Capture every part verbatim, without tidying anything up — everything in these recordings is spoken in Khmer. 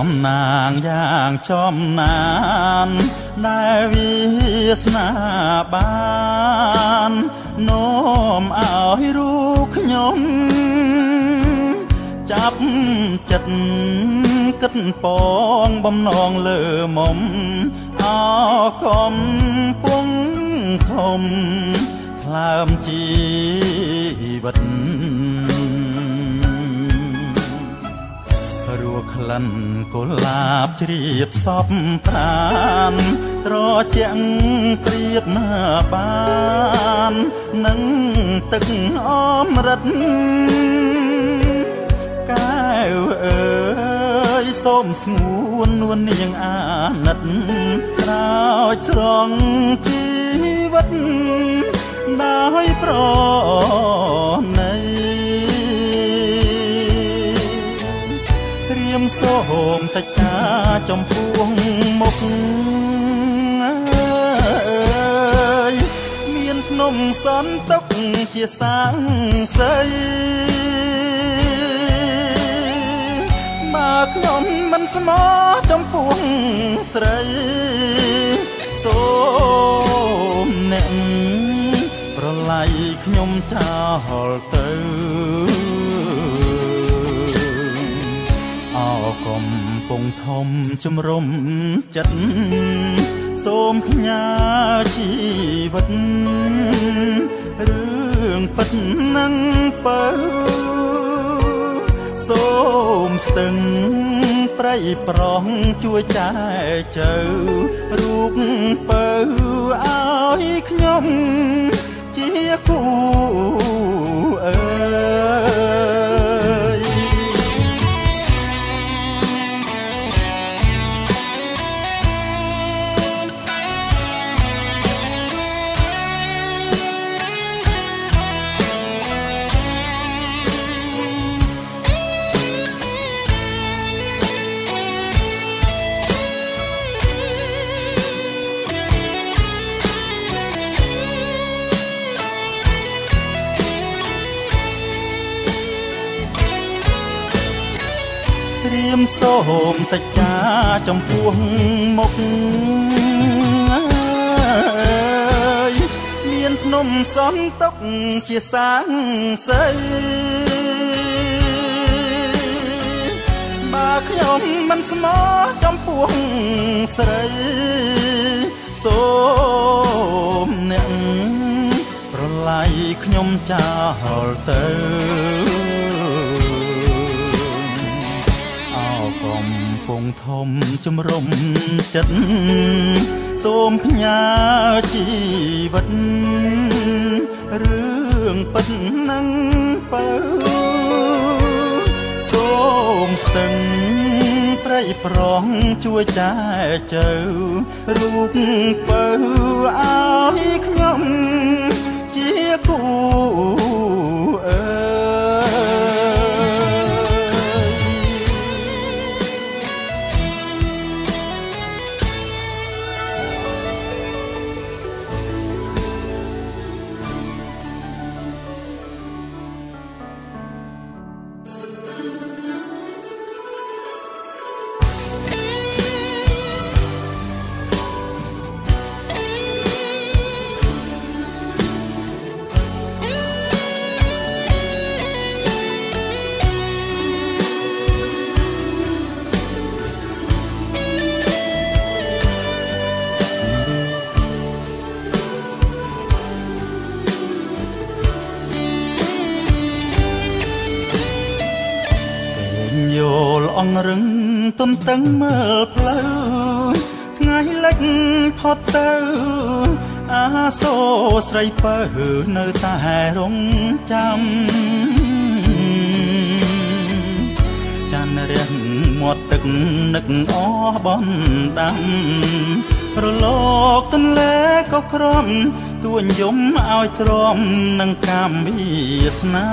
มนางอย่างชอมนานได้วิสนาบานโน้มเอาให้ลูกขยมจับจัดกัดปองบำนองเลอมมเอาคมปุ้งคมคลามจีวัดรัวคลันกุหลาบเรียบซอบปรานตรอเจียงเปรียบหน้าบ้านนั่งตึกอ้อมรัดกายเอ๋ยส้มสงวนนวลเนียงอานัดราวจรองชีวิตได้โปรในเรียมโสมสัจจาจอมพวงมกเมียนพนมสันตกเกียสางใสมาขนมมันสมอจอมพวงใสโสมแน่นประไลขยมเจ้าเตอเอากลมปงทมจมรมจัดโสมพญาชีวิตเรื่องปัดนังเปิดโสมสตึงไพรปรองช่วยใจเจ้ารูปเปิดเอาให้ขยมเจียกูเอ๋ยเรียมโสมสัจจาจอมพวงมกเมียนพนมซ้อนตกเชียสางใสมาขยมมันสมอจอมพวงใสโสมเน่งประไลขยมเจ้าเตอกลมปงทมจมรมจัดโสมพญาชีวิตเรื่องปัดนังเปิดโสมสตึงไพรปรองช่วยใจเจ้ารูปเปิดเอาให้ขยมเจียกูเอ๋อองรึงต้นตั้งเมื่อเพลอไงเล็กพอเตออาโซใส่เปิดเนื้อตารงจำจันเรียนหมดตึกนึกอ้อบอนดำระลอกต้นเล็กก็ครอมตัวยมเอาตรอมนังกามวิสนา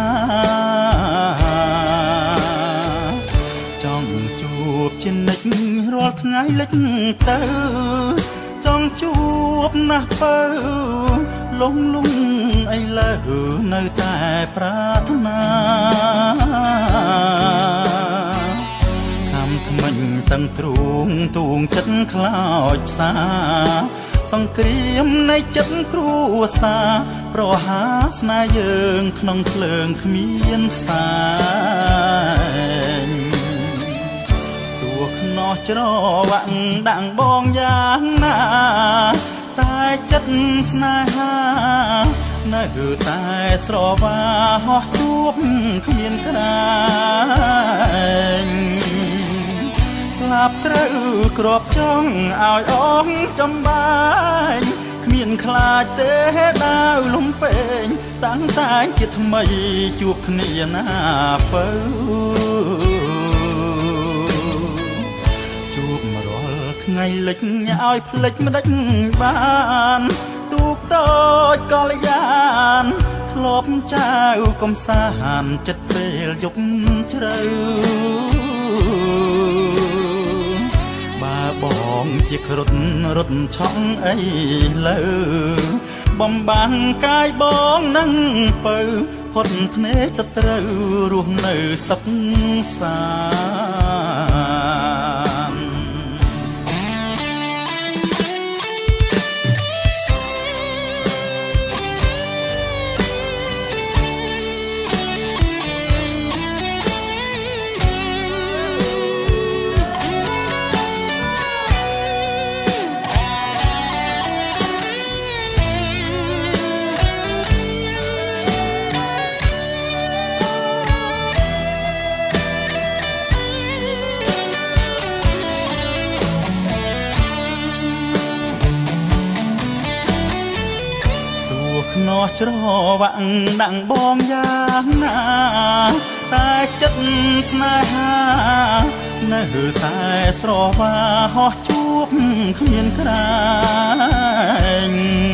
จูบชินนิกรอทั้งไงเล็กเตอจ้องจูบนักเปิลงลุงไอเล่ในแต่ปรารถนาทำทำไมទាំងទ្រូងទូងចិត្តខ្លោចផ្សាសង្គ្រាមនៃចិត្តគ្រួសារប្រហាស្នេហ៍យើងក្នុងភ្លើងគ្មានផ្សាយទួខ្នោះច្រវាក់ដាំងបងយ៉ាងណាតែចិត្តស្នេហានៅតែស្រវាហោះជួបគ្មានក្រែងស្លាប់ត្រូវក្របចង់ឲ្យអស់ចំបាញ់គ្មានខ្លាចទេដាវលំពេងតាំងតែជាថ្មីជួបគ្នាណាបើជួបរាល់ថ្ងៃលិចឲ្យភ្លេចមិនដេចបានទូកតូចកលយានធ្លាប់ចៅកំសាន្តចិត្តពេលយប់ជ្រៅបើបងជាគ្រុតរត់ឆក់អីលើបំបាំងកាយបងនឹងបើផុតភ្នែកសត្រូវរស់នៅសុខសាន្តនោះច្រវាក់ដាំងបងយ៉ាងណាតែចិត្តស្នេហានៅតែស្រវាហោះជួបគ្មានក្រែង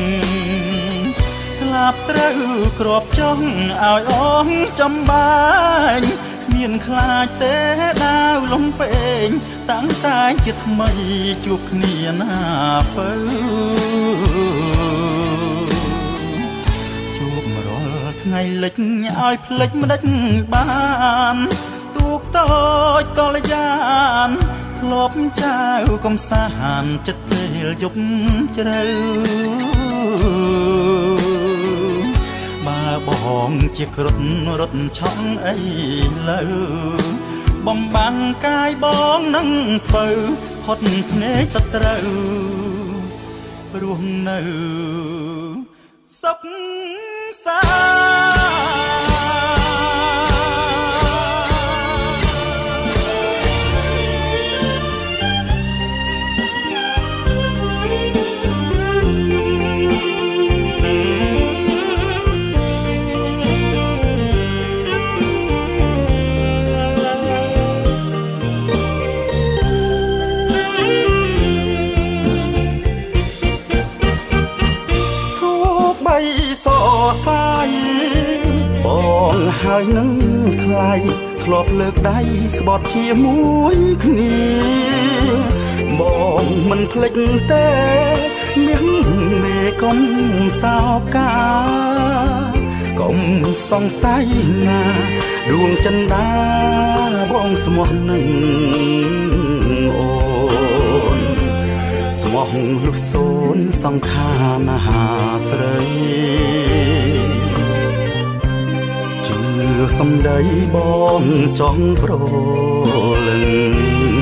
ស្លាប់ត្រូវក្របចង់ឲ្យអស់ចំបាញ់គ្មានខ្លាចទេដាវលំពេងតាំងតែជាថ្មីជួបគ្នាណាបើថ្ងៃលិចឲ្យភ្លេចមិនដេចបានទូកតូចកលយានធ្លាប់ចៅកំសាន្តចិត្តពេលយប់ជ្រៅបើបងជាគ្រុតរត់ឆក់អីលើបំបាំងកាយបងនឹងបើផុតភ្នែកសត្រូវរស់នៅសុខសាបងហើយនឹងថ្លៃធ្លាប់លើកដៃស្បត់ជាមួយគ្នាបងមិនភ្លេចទេមានមេកុំសោកាកុំសង្ស័យណាដួងចិន្តាបងស្មោះនឹងអូនស្មោះលុះសូនសង្ខាណាស្រីសំដីបងចង់ប្រលឹង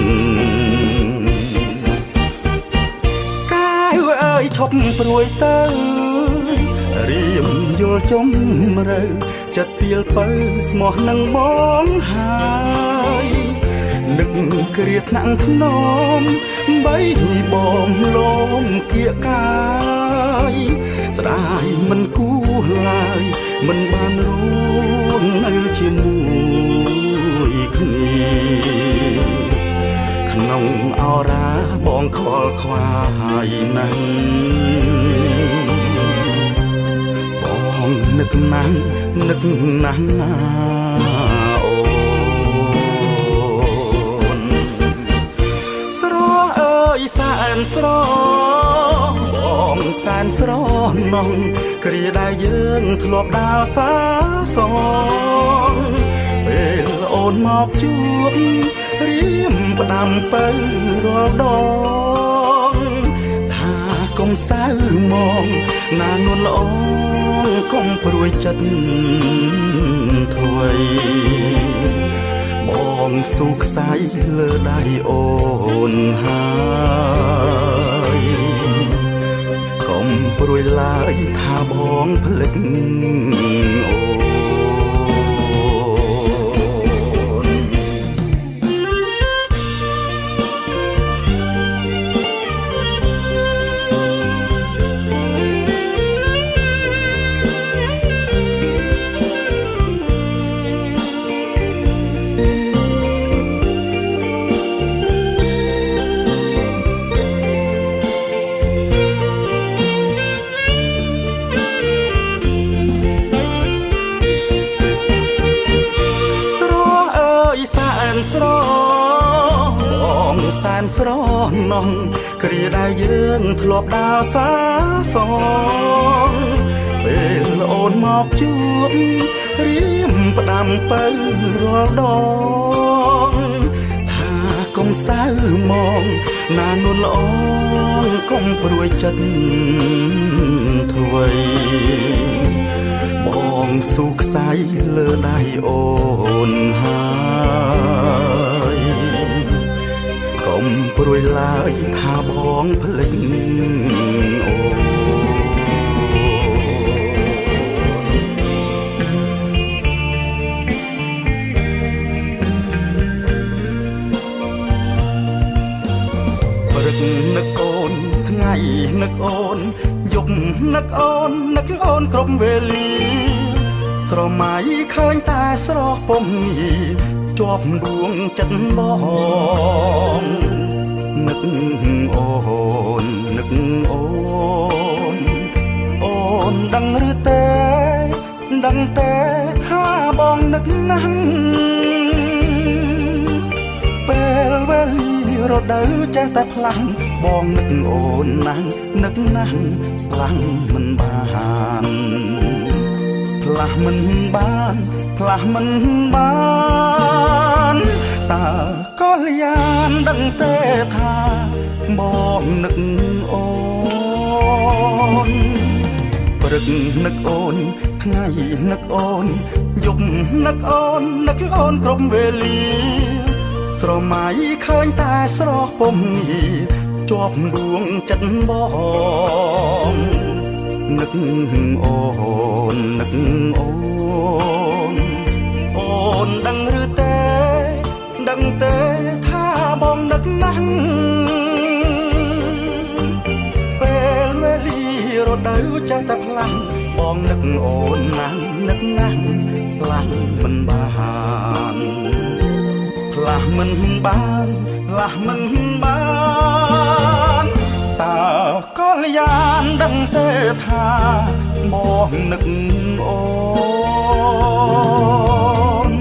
កាយអើយឈប់ព្រួយទៅរៀមយល់ចំរើចិត្តពីលបើស្មោះនឹងបងហើយនឹកគ្រាថ្នាក់ធ្នមបីបងលំគៀកកាយស្ដាយមិនគួរឡើយមិនបានរួមនៅជាមួយគ្នាក្នុងអរ៉ាបងខលខ្វាយណាស់បងនឹកណាស់នឹកណាស់ណាអូនស្រស់អើយសែនស្រស់បងសែនស្រស់នងគ្រាដែលយើងធ្លាប់ដើរសាសងពេលអូនមកជួបរៀមផ្ដាំទៅរាល់ដងថាកុំសៅមងណានួនល្អកុំព្រួយចិត្តធ្វេបងស៊ូខ្សែលើដៃអូនហើយកុំព្រួយឡើយថាបងភ្លេចអូស្របងសែនស្រណងគ្រាដែលយើងធ្លាប់ដើរសាសងពេលអូនមកជួបរៀមផ្ដាំទៅរាល់ដងថាកុំសៅមងណានួនល្អកុំព្រួយចិត្តធ្វេបងស៊ូខ្សែលើដៃអូនហើយកុំព្រួយឡើយថាបងភ្លេចអូព្រឹកនឹកអូនថ្ងៃនឹកអូនយប់នឹកអូននឹកអូនគ្រប់វេលាស្រមៃឃើញតែស្រស់ពំនីជាប់ដួងចិត្តបងនឹកអូននឹកអូនអូនដឹងឬទេដឹងទេថាបងនឹកណាស់ពេលវេលារដូវចេះតែផ្លាំងបងនឹកអូនណាស់នឹកណាស់ផ្លាំងមិនបានផ្លាស់មិនបានផ្លាស់មិនបានតើកល្យានដឹងទេថាបងនឹកអូនព្រឹកនឹកអូនថ្ងៃនឹកអូនយប់នឹកអូននឹកអូនគ្រប់វេលាស្រមៃឃើញតែស្រស់ពំនីជាប់ដួងចិត្តបងនឹកអូននឹកអូនអូនដឹងឬទេដឹងទេថាបងនឹកណាស់ពេលវេលារដូវចេះតែផ្លាំងបងនឹកអូនណាស់នឹកណាស់ផ្លាំងមិនបានផ្លាស់មិនបានផ្លាស់មិនបានតើកល្យានដឹងទេថាបងនឹកអូន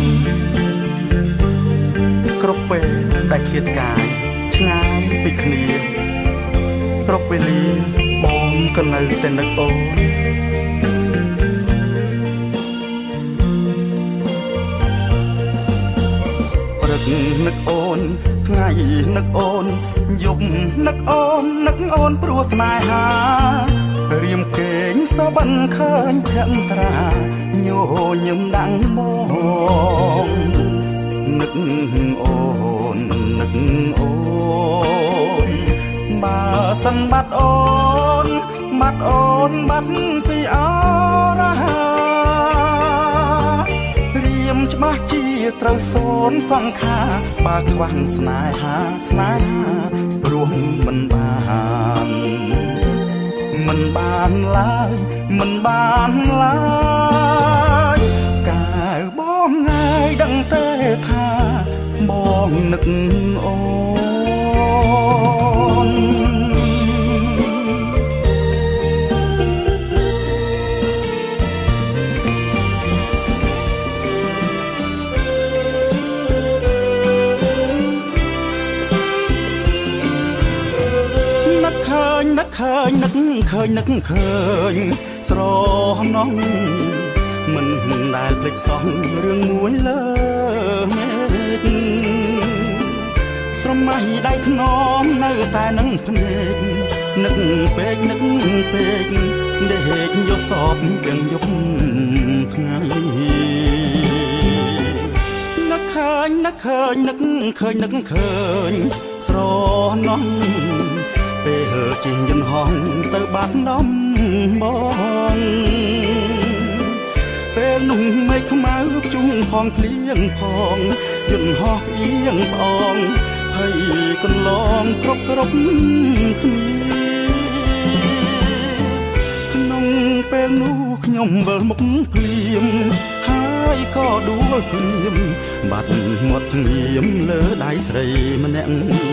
គ្រប់ពេលដែលឃ្លាតកាយឆ្ងាយពីគ្នាគ្រប់វេលាបងក៏នៅតែនឹកអូនព្រឹកនឹកអូនថ្ងៃនឹកអូនយប់នឹកអូននឹកអូនព្រោះស្នេហារៀមកេងសបិនឃើញភក្ត្រាញញឹមដាំងមកនឹកអូននឹកអូនបើសិនបាត់អូនបាត់អូនបាត់ពីអរហារៀមច្បាស់ជាត្រូវសូនសង្ខាបើខ្វះស្នេហាស្នេហាព្រោះមិនបានមិនបានឡើយមិនបានឡើយកាវបងហើយដឹងទេថាបងនឹកអូននឹកឃើញនឹកឃើញនឹកឃើញនឹកឃើញស្រណងមិនដែលភ្លេចសោះរឿងមួយលើមេកស្រមៃដៃថ្នមនៅតែនឹងភ្នែកនឹកពេកនឹកពេកដេកយកសពទាំងយប់ថ្ងៃនឹកឃើញនឹកឃើញនឹកឃើញនឹកឃើញស្រណោះពេលជិះយន្តហោះទៅបាត់ដំបងពេលនោះមេឃខ្មៅជុំផងភ្លៀងផងយន្តហោះអៀងប្អងហើយកន្លងគ្រប់គ្រប់គ្នាក្នុងពេលនោះខ្ញុំវិលមុខភ្លៀមហើយក៏ដួលភ្លៀមបាត់មាត់ស្ងៀមលើដៃស្រីម្នាក់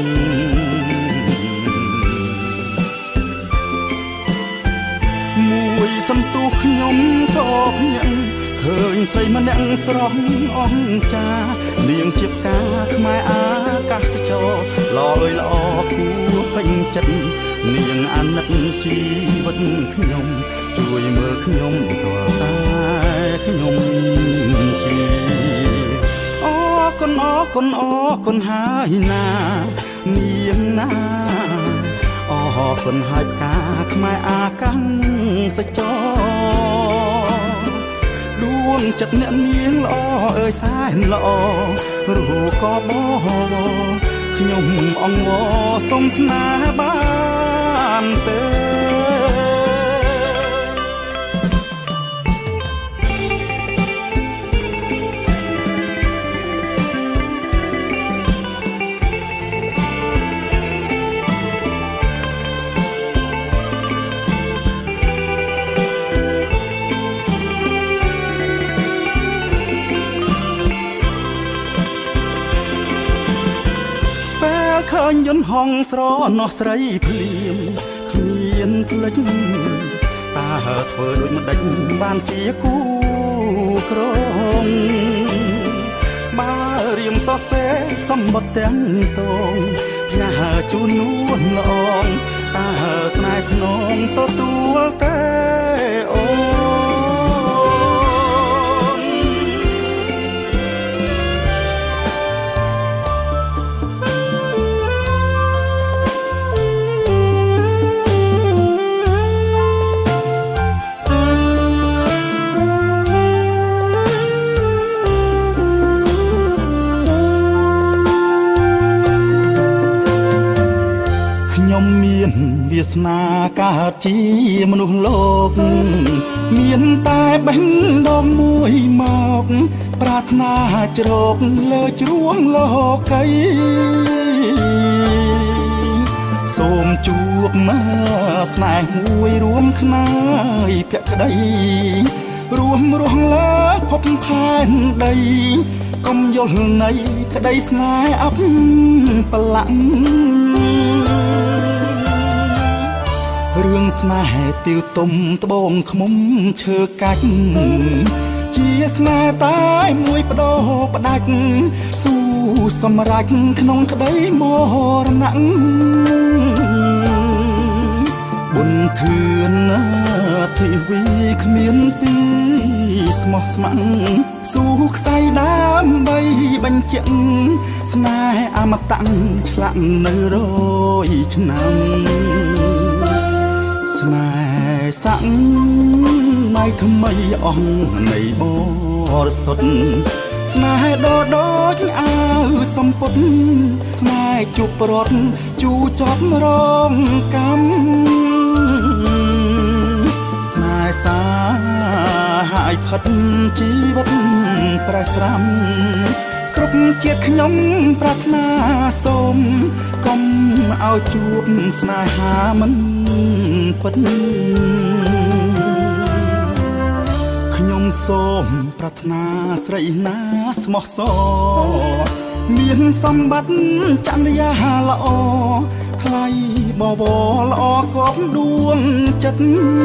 មួយសន្ទុះខ្ញុំក៏ភ្ញាក់ឃើញស្រីម្នាក់ស្រស់អង្ចានាងជាផ្កាខ្មែរអាកាសចរល្អអើយល្អគួរពេញចិត្តនាងអាណិតជីវិតខ្ញុំជួយមើលខ្ញុំតើតែខ្ញុំជាអរគុណអរគុណអរគុណហើយណានាងណាអរគុណហើយផ្កាខ្មែរអាកាសចរដួងចិត្តអ្នកនាងល្អអើយសែនល្អរੂក៏បខ្ញុំអង្វរសុំស្នេហ៍បានទេឃើញយន្តហោះស្រណោះស្រីភ្លៀមគ្មានភ្លេចតើធ្វើដូចម្ដេចបានជាគូក្រងបើរៀងសរសេរសម្បត្តិទាំងតងផ្ញើជូននួនល្អងតើស្នេហ៍ស្នងទទួលតែអូវាសនាកើតជាមនុស្សលោកមានតែបេះដូងមួយមកប្រាថ្នាជ្រកលើជ្រួងលោកីសូមជួបមកស្នេហ៍មួយរួមខ្នាយភក្តីរួមរស់លើភពផែនដីកុំយល់នៃក្តីស្នេហ៍អបប្រឡាក់រឿងស្នេហ៍ទាវទុំត្បូងខ្មុំឈើកាច់ជាស្នេហ៍តែមួយបដោផ្ដាច់ស៊ូសម្រេចក្នុងក្តីមរណៈបុណ្យធឿនណាធីវីគ្មានពីស្មោះស្ម័គ្រស៊ូខ្សែដើម្បីបញ្ជាក់ស្នេហ៍អមតៈឆ្លាក់នៅរយឆ្នាំស្នេហ៍សាក់ណៃថ្មីអស់នៃបរិសុទ្ធស្នេហ៍ដដូចអាវសំពុតស្នេហ៍ជួបប្រត់ជូចត់រងកម្មស្នេហ៍សាហើយផិតជីវិតប្រែស្រាំគ្រប់ជាតិខ្ញុំប្រាថ្នាសូមកុំឲ្យជួបស្នេហាមិនពិតខ្ញុំសូមប្រាថ្នាស្រីណាស្មោះសរមានសម្បត្តិចរិយាល្អថ្លៃបវរល្អគប់ដួងចិត្ត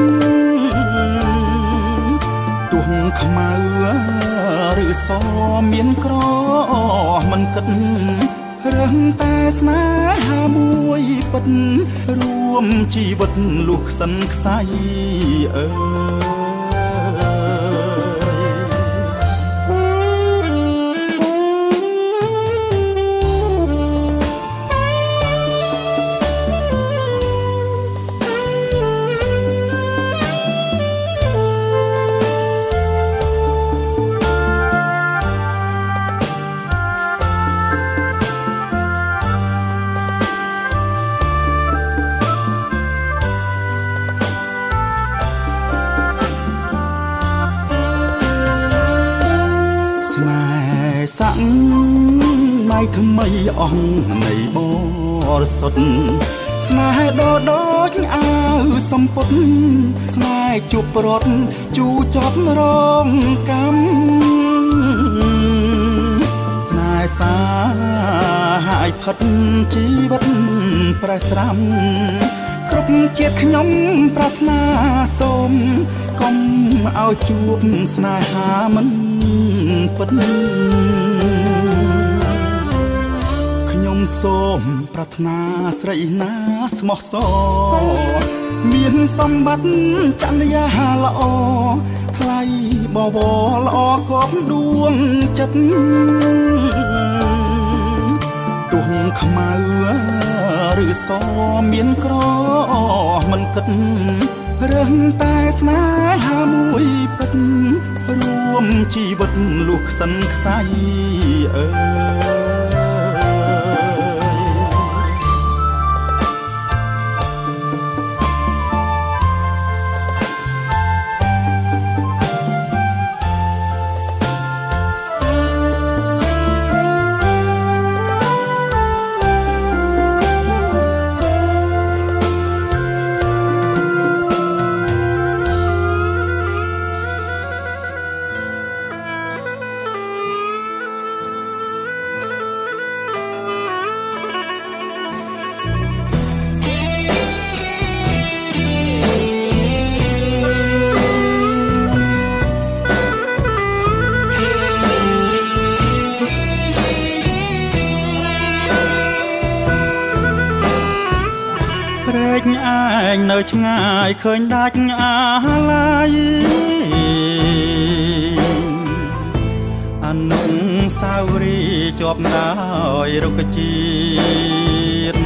ទួងខ្មៅឬសមានក្រមិនគិតរើសតែស្នេហាមួយពិតរួមជីវិតលុះខ្សិនខ្សៃអើយបាក់ម៉ៃថ្មីអស់នៃបរិសុទ្ធស្នេហ៍ដដូចអាវសំពត់ស្នេហ៍ជួបប្រត់ជូចត់រងកម្មស្នេហ៍សាហើយផិតជីវិតប្រែស្រាំគ្រប់ជាតិខ្ញុំប្រាថ្នាសូមកុំឲ្យជួបស្នេហាមិនពិតខ្ញុំសូមប្រាថ្នាស្រីណាស្មោះសរមានសម្បត្តិចន្យាល្អថ្លៃបវរល្អគប់ដួងចិត្តទុំខ្មៅឬសមានក្រមិនគិតរើសតែស្នេហាមួយពិតរួមជីវិតលុះខ្សិនខ្សៃអើឯងនៅឆ្ងាយឃើញដាច់អាឡាយអនុស្សាវរីយ៍ជាប់ដោយរុក្ខជាតិ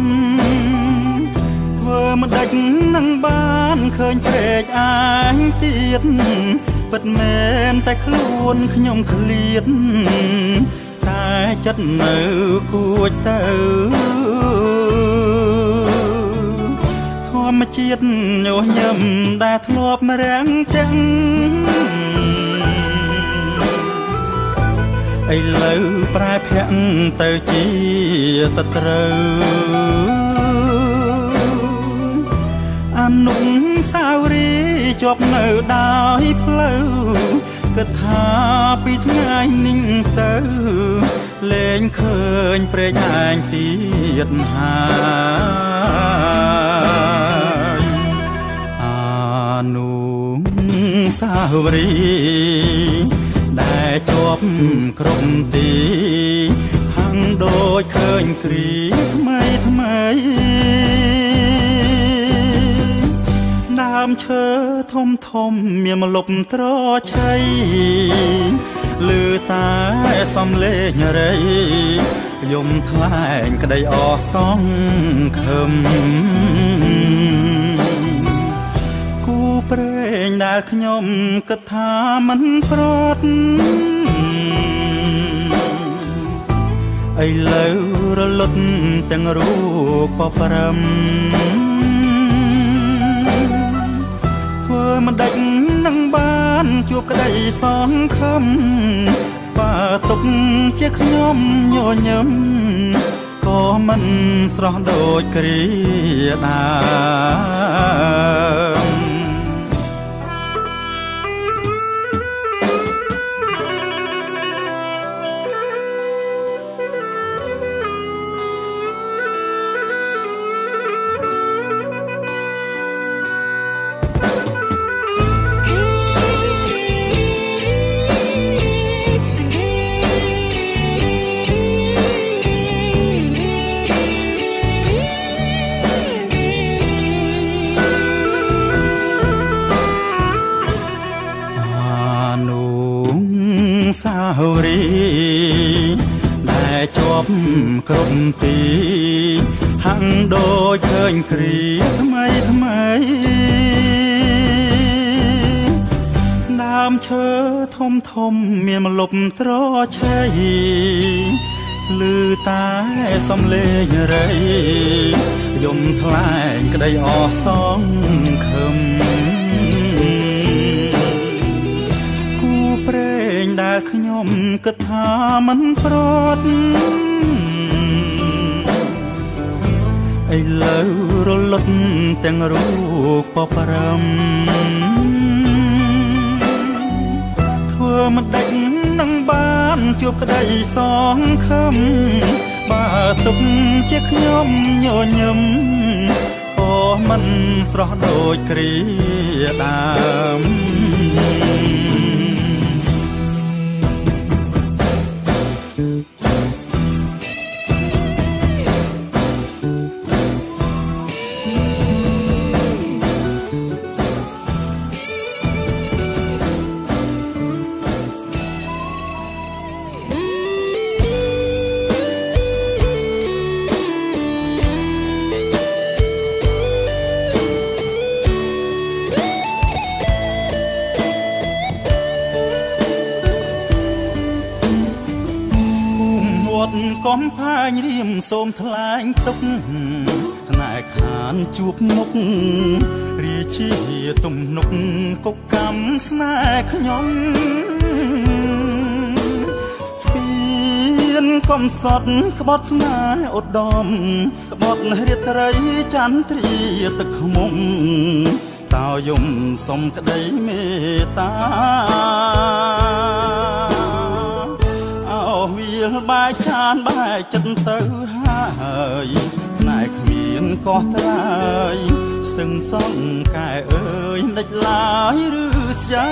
ធ្វើមិនដេចនឹងបានឃើញព្រែកឯងទៀតពិតមែនតែខ្លួនខ្ញុំឃ្លាតតែចិត្តនៅគួចទៅធម្មជាតិញញឹមដែលធ្លាប់រាំងទាំងឥឡូវប្រែភាក់ទៅជាសត្រូវអនុស្សាវរីយ៍ជាប់នៅដោយផ្លូវគិតថាពីថ្ងៃនេះទៅលែងឃើញព្រែកឯងទៀតហើយអនុស្សាវរីយ៍ដែលជាប់គ្រប់ទីហាំងដូចឃើញគ្រីថ្មីថ្មីដើមឈើធំធំមានម្លប់ត្រឆៃលឺតែសំឡេងរៃយំថ្លែងក្តីអស់សង្ឃឹមគូព្រេងដែលខ្ញុំគិតថាមិនប្រត់ឥឡូវរលត់ទាំងរូបបប្រំធ្វើមិនដេចនឹងបានជួបក្តីសង្ឃឹមបើទុកជាខ្ញុំញញឹមក៏មិនស្រស់ដូចគ្រាដើមសាវរីយ៍ដែលជាប់គ្រប់ទីហាំងដូចឃើញគ្រាថ្មីថ្មីដើមឈើធំធំមានម្លប់ត្រឆៃលឺតែសំឡេងរៃយំថ្លែងក្តីអស់សង្ឃឹមព្រេងដែលខ្ញុំគិតថាមិនប្រត់ឥឡូវរលត់ទាំងរូបបរំធ្វើមិនដេចនឹងបានជួបក្តីសងខំបើទុកជាខ្ញុំញញឹមក៏មិនស្រស់ដូចគ្រាដើមកុំផាញរៀមសូមថ្លែងទុកស្នេហ៍ខានជួបមុខរាជាទំនុកកុកកម្មស្នេហ៍ខ្ញុំស្ពានកំសត់ក្បត់ស្នេហ៍ឧត្តមក្បត់រាត្រីចន្ទ្រាទឹកខ្មុំតើយំសុំក្តីមេត្តាវាលបាយចានបាយចិត្តទៅហើយស្នេហ៍គ្មានកោះត្រើយស្ទឹងសង្កែអើយដាច់ឡាយឬស្យា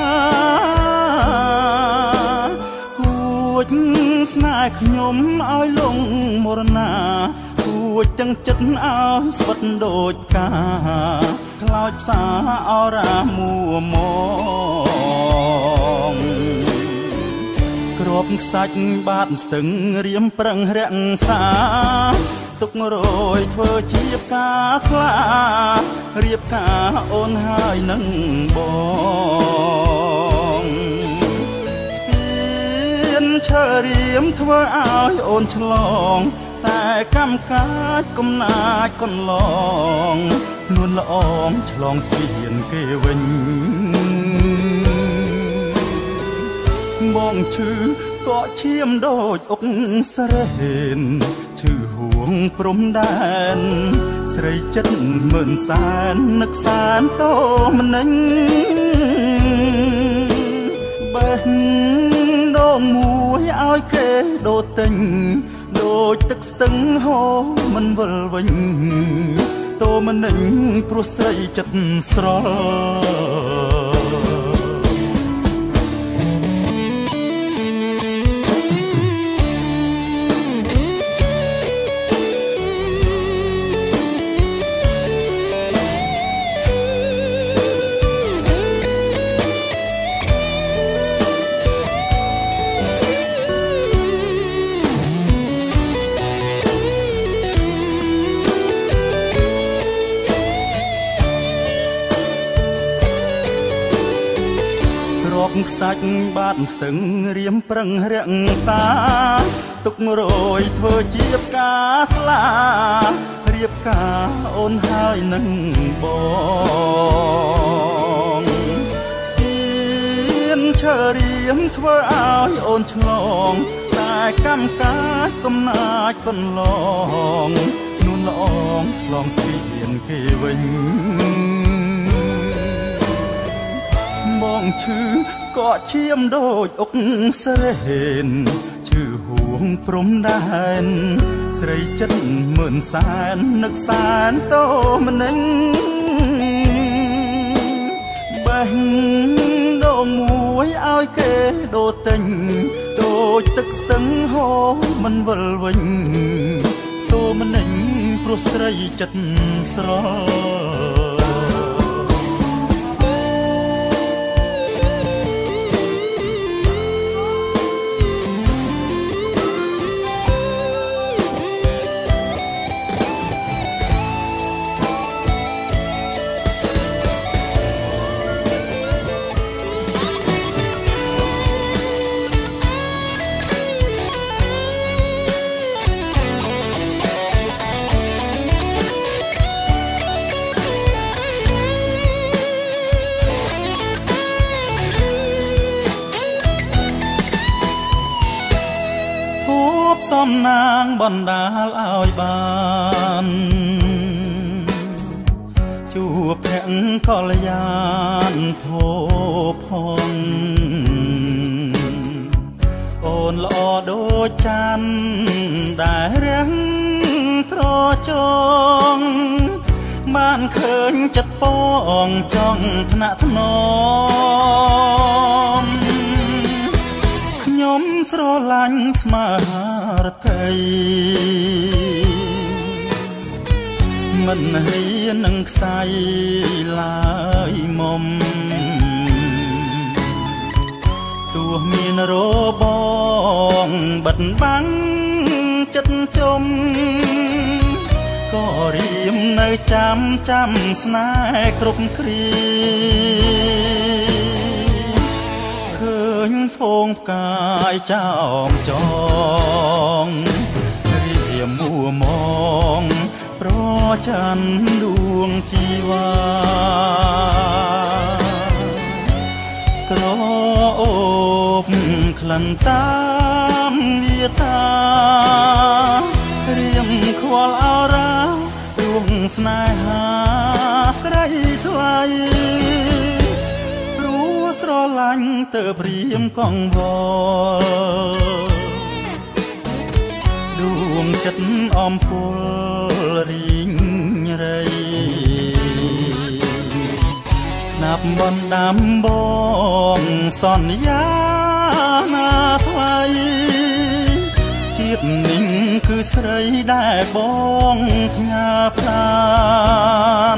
គួចស្នេហ៍ខ្ញុំឲ្យលងមរណាគួចទាំងចិត្តឲ្យស្វិតដូចកាខ្លោចផ្សាអរាមួមងក្របខ្សាច់បាតស្ទឹងរៀមប្រឹងរក្សាទុករយធ្វើជាផ្កាស្លារៀបការអូនហើយនឹងបងស្ពានឈើរៀមធ្វើឲ្យអូនឆ្លងតែកម្មកាចកំណាចកន្លងនួនល្អងឆ្លងស្ពានគេវិញបងឈឺក៏ឈាមដូចអុកស្រេនឈឺហួងព្រំដែនស្រីចិត្តមើលសែននឹកសានតោមនិញបេះដងមួយឲ្យគេដូរទិញដូចទឹកស្ទឹងហូរមិនវិលវិញតោមនិញព្រោះស្រីចិត្តស្រល់ខ្សាច់បាតស្ទឹងរៀមប្រឹងរក្សាទុករយធ្វើជាផ្កាស្លារៀបការអូនហើយនឹងបងស្ពានឈើរៀមធ្វើឲ្យអូនឆ្លងតែកម្មកាចកំណាចកន្លងនួនល្អងឆ្លងស្ពានគេវិញបងឈឺក៏ឈាមដូចអុកស្រេនឈឺហួងព្រំដែនស្រីចិត្តមើលសែននឹកសានតោមនិញបេះដងមួយឲ្យគេដូរទិញដូចទឹកស្ទឹងហូរមិនវិលវិញតោមនិញព្រោះស្រីចិត្តស្រល់มนางบอนดาลอ้อยบานจูบแผงกอลยานโพพองโอนลอโดจันได้เรียงตรอจองบ้านเคินจัดป้องจ้องธนะทนอมขยมสโรลังสมาร์ไทยมันเรียนนังใสลายมอมตัวมีนโรบองบัดบังจัดจมก็เรียมในจำจำสนายครบครีเคยโฟงกายเจ้าจองเรียมมัวมองเพราะฉันดวงชีวากรอบคลันตามเวียตาเรียมควอลอาราดวงสนายหาใส่ถวายรู้สรลังเตอเปรียมกองวอดวงจัดอมพลริงไรสนับบอนดำบองสอนยานาทวายจีบนิ่งคือใส่ได้บองงาพลาน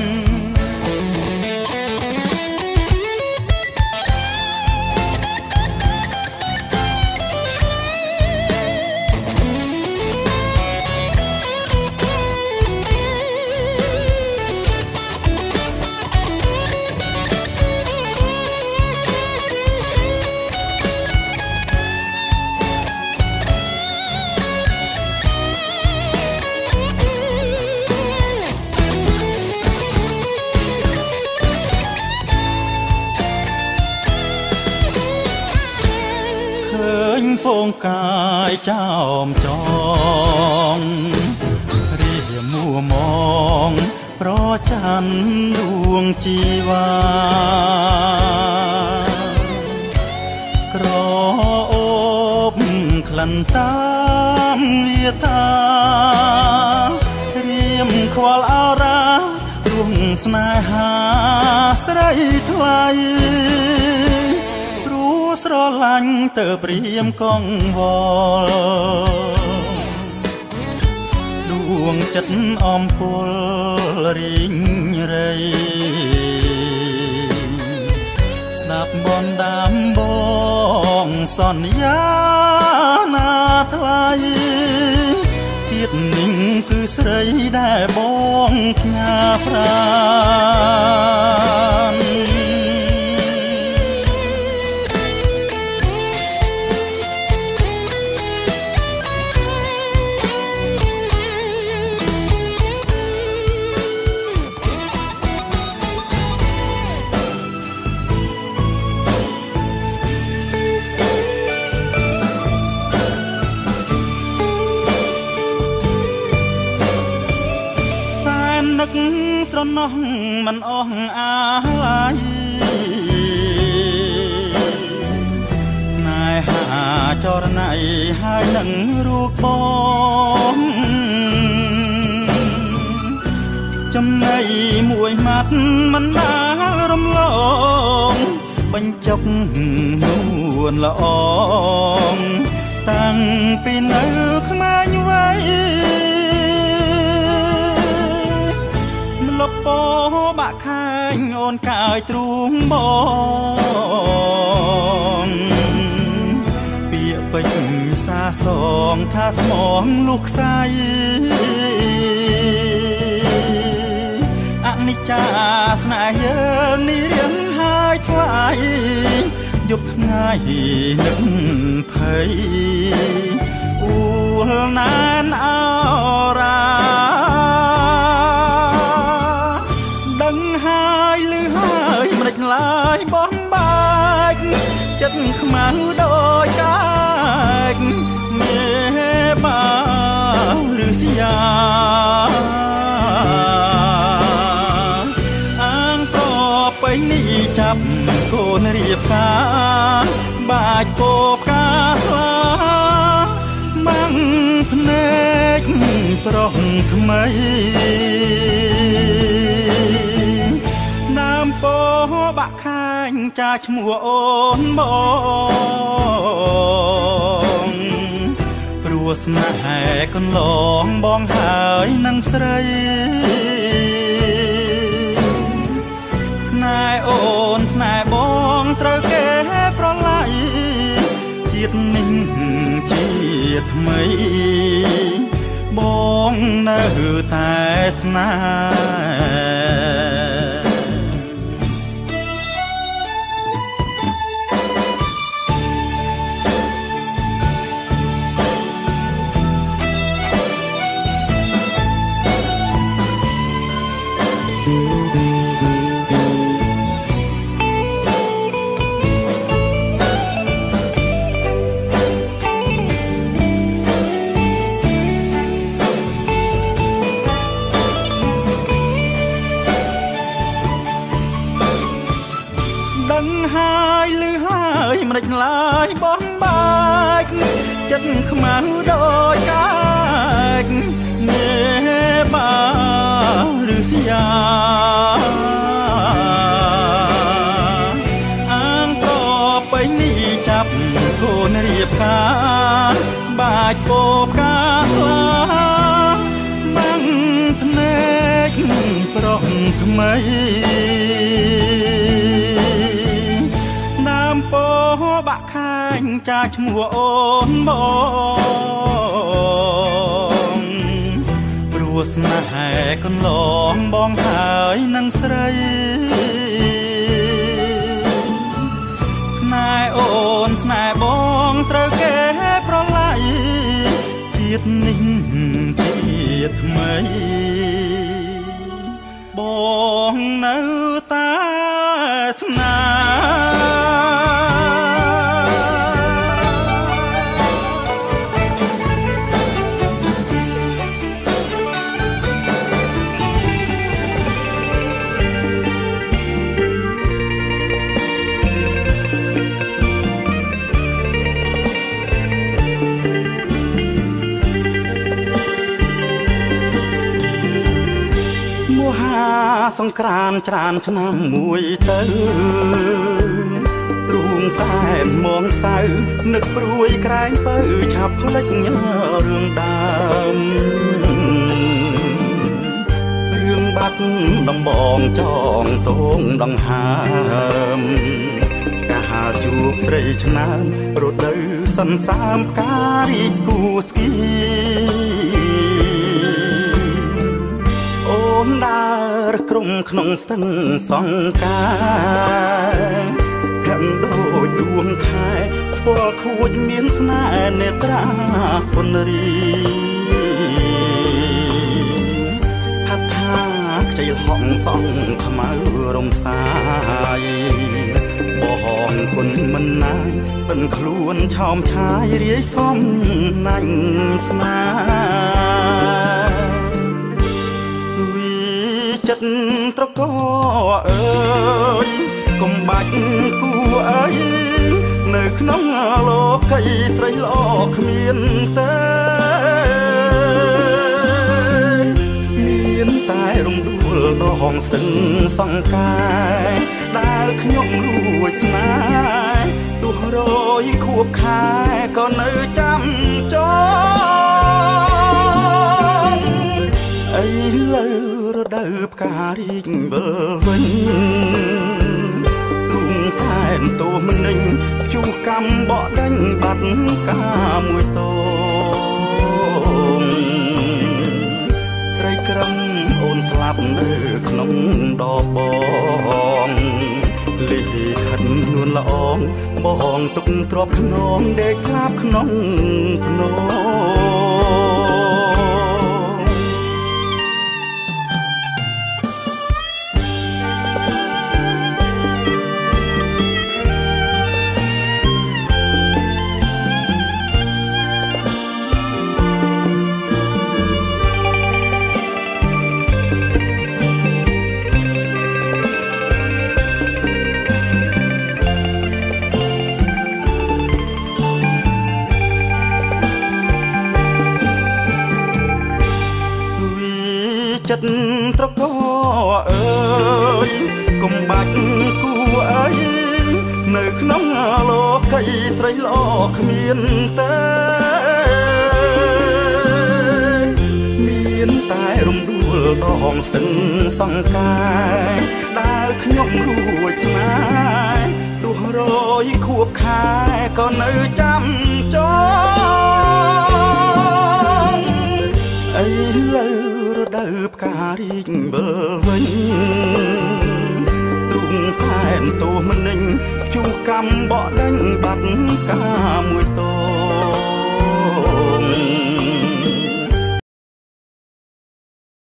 โฟงกายเจ้าจองเรียมัวมองเพราะฉันดวงจีวากรอบคลันตามเวียตาเรียมควอลอาราดวงสนายหาใส่ถวายสรลังเตอเปรียมกองวอลดวงจัดอมพลริงไรสนับบอนดำบองสอนยานาทลายจีบนิ่งคือใส่ได้บองงาพรานนึกสรน้องมันอ่องอาลัยสนายหาจรไหนหายหนังรูปบองจำในมวยมัดมันมารำลองบัญจกนวลละอองตั้งปีนึกมาอยู่ไว้ลบปอบะข้างโอนกายตรุงบองเปียกเป็นซาสองท่าสมองลูกใสอนิจจาสนายเยิงนี่เรียงหายทลายยุบง่ายนึกเพยอูลนานเอาราลายบ้องบากจัดขมาโดยกายเงียบនេះចាប់កូនរៀបការបាច់ពោផ្កាស្លាបាំងភ្នែកប្រុសថ្មីដើមពោបាក់ខាញ់ចាឈ្មោះអូនបងព្រោះស្នេហ៍កន្លងបងហើយនឹងស្រីស្នេហ៍អូនស្នេហ៍បងត្រូវគេប្រឡាយជាតិនេះជាតិថ្មីបងនៅតែស្នេហ៍ហើយលឺហើយមិនដេចឡើយបងបាច់ចិត្តខ្មៅដោយកាច់នេបាឬស្យាអាងប្របីនេះចាប់កូនរៀបការបាច់ពោផ្កាស្លាបាំងភ្នែកប្រុសថ្មីពោបាក់ខាញ់ចាឈ្មោះអូនបងព្រោះស្នេហ៍កន្លងបងហើយនឹងស្រីស្នេហ៍អូនស្នេហ៍បងត្រូវគេប្រឡាយជាតិនេះជាតិថ្មីបងនៅតែស្នេសង្ក្រានច្រានឆ្នាំមួយទៅរួងសែនមងសៅនឹកព្រួយក្រែងពៅឆាប់ផ្លិចរឿងដើមរឿងបាត់ដំបងចងតងដង្ហើមកាហាជួបស្រីឆ្នើមរដូវសន្សាមផ្ការីស្គូស្គីអូនដើរក្រុមក្នុងស្ទឹងសង្ការហឹមដូចដួងខែផ្ទាល់ខួចមានស្នេហ៍នេត្រាពុនរីហត្ថាខ្ចីហងសងខ្មៅរំសាយបងគុណមិនណាយបិនខ្លួនឆោមឆាយរាយសំណាញ់ស្នេហ៍ចិត្តត្រកអើយកុំបាច់គួអីនៅក្នុងលោកីស្រីល្អគ្មានទេមានតែរំដួលដងស្ទឹងសង្ការដែលខ្ញុំរួចស្នេហ៍ទោះរយខួបខែក៏នៅចាំចងអីលើរដូវផ្ការីកវិលវិញរុងសែនតួមនិញជួកំបកដេញបាត់កាមួយតងត្រីក្រំអូនស្លាប់នៅក្នុងដបបងលីខិននួនល្អងបងទុកទ្រពខ្នងដេកស្លាប់ក្នុងភ្នំយកុំបាច់គួអីនៅក្នុងលោកីស្រីល្អគ្មានទេមានតែរំដួលដងស្ទឹងសង្កាយដែលខ្ញុំរួចស្នេហ៍ទោះរយខួបខែក៏នៅចាំចងអីលើរដូវផ្ការីកវិលវិញទ្រុងសែនទោះមិនញជួកម្មបកដេញបាត់កាមួយត